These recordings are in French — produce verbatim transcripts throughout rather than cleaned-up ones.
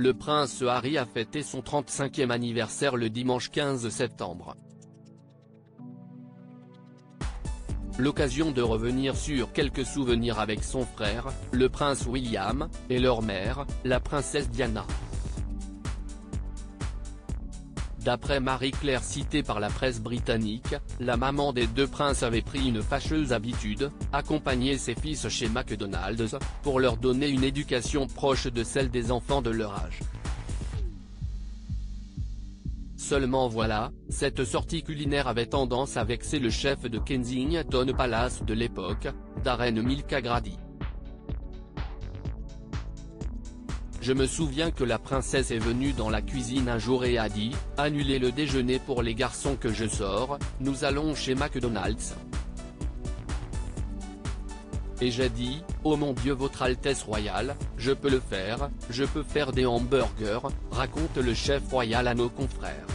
le prince Harry a fêté son trente-cinquième anniversaire le dimanche quinze septembre. L'occasion de revenir sur quelques souvenirs avec son frère, le prince William, et leur mère, la princesse Diana. D'après Marie-Claire citée par la presse britannique, la maman des deux princes avait pris une fâcheuse habitude, accompagner ses fils chez McDonald's, pour leur donner une éducation proche de celle des enfants de leur âge. Seulement voilà, cette sortie culinaire avait tendance à vexer le chef de Kensington Palace de l'époque, Darren Mulcagrady. Je me souviens que la princesse est venue dans la cuisine un jour et a dit « Annulez le déjeuner pour les garçons que je sors, nous allons chez McDonald's ». Et j'ai dit « Oh mon Dieu votre Altesse royale, je peux le faire, je peux faire des hamburgers », raconte le chef royal à nos confrères.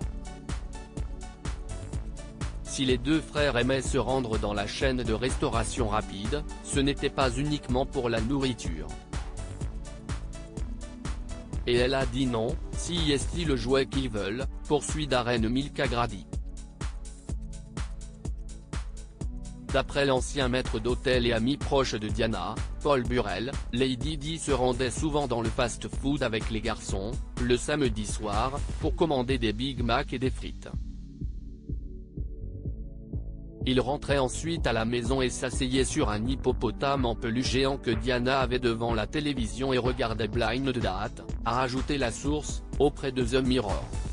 Si les deux frères aimaient se rendre dans la chaîne de restauration rapide, ce n'était pas uniquement pour la nourriture. Et elle a dit non, si est-il le jouet qu'ils veulent, poursuit Darren Mulcagrady. D'après l'ancien maître d'hôtel et ami proche de Diana, Paul Burrell, Lady Di se rendait souvent dans le fast-food avec les garçons, le samedi soir, pour commander des Big Mac et des frites. Il rentrait ensuite à la maison et s'asseyait sur un hippopotame en peluche géant que Diana avait devant la télévision et regardait Blind Date, a rajouté la source, auprès de The Mirror.